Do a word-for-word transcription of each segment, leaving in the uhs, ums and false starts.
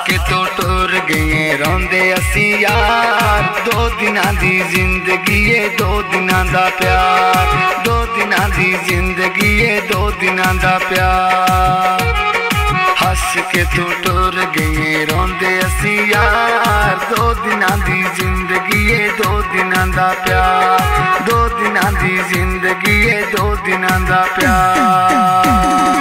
के तो टुर गए रोंदे असी यार, दो दिनां दी जिंदगी है दो दिनां दा प्यार, दो दिनां दी जिंदगी है दो दिनां दा प्यार। हस के तो टुर गए रोंदे असी यार, दो दिनां दी जिंदगी है दो दिनां दा प्यार, दो दिनां दी जिंदगी है दो दिनां दा प्यार।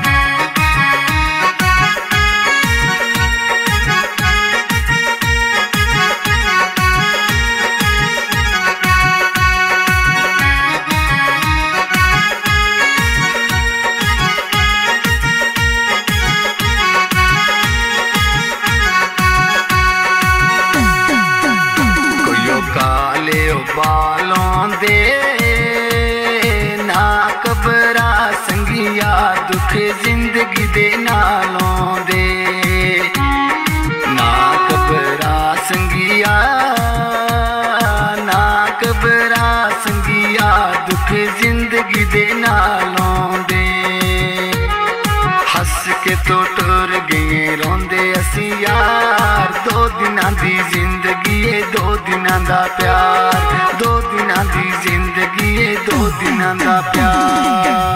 बालों दे ना कबरा संगिया, दुख जिंदगी दे नालों दे ना कबरा संगिया, ना कबरा संगिया, दुख जिंदगी दे नालों दे। हस के तो टुर गए रोंदे असी यार, दो दिनां दी जिंदगी है दो दिनां दा प्यार, दो दिनां दी जिंदगी है दो दिनां दा प्यार।